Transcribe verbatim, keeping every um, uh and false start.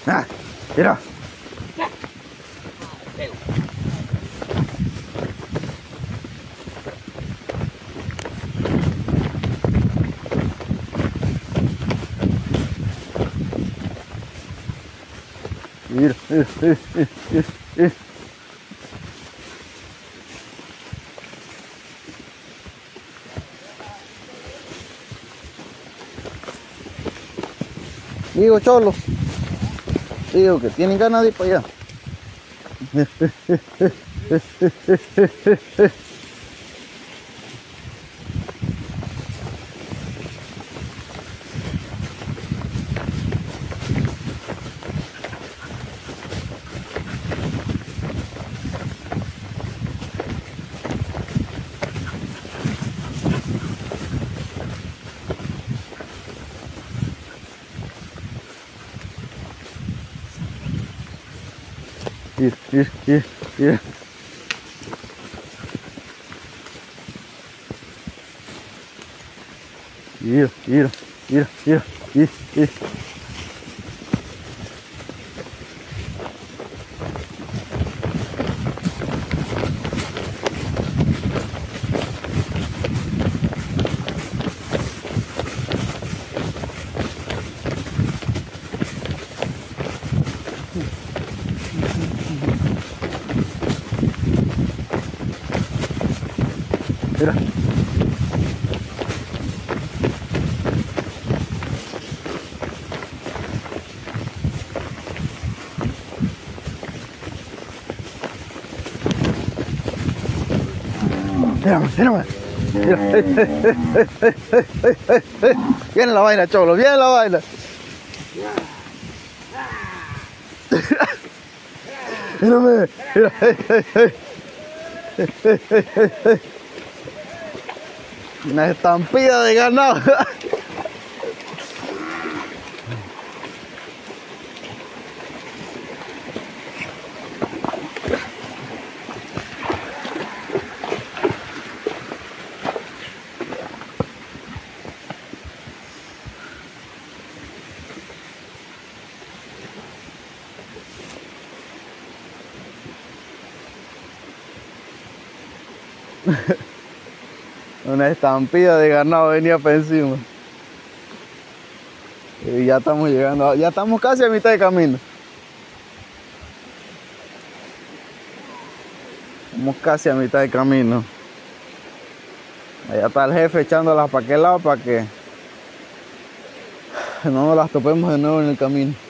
Ah, mira. Mira, mira, mira, mira, mira. Digo, cholo. Digo que tienen ganas de ir para allá. Mira, mira, mira, mira. Mira, mira, mira, mira, mira, mira. Mira. Mira, mira, mira. Viene la vaina, cholo, viene la vaina. Mira, mira. Una estampida de ganado. Una estampida de ganado venía para encima. Y ya estamos llegando, ya estamos casi a mitad de camino. Estamos casi a mitad de camino. Allá está el jefe echándolas para aquel lado para que no nos las topemos de nuevo en el camino.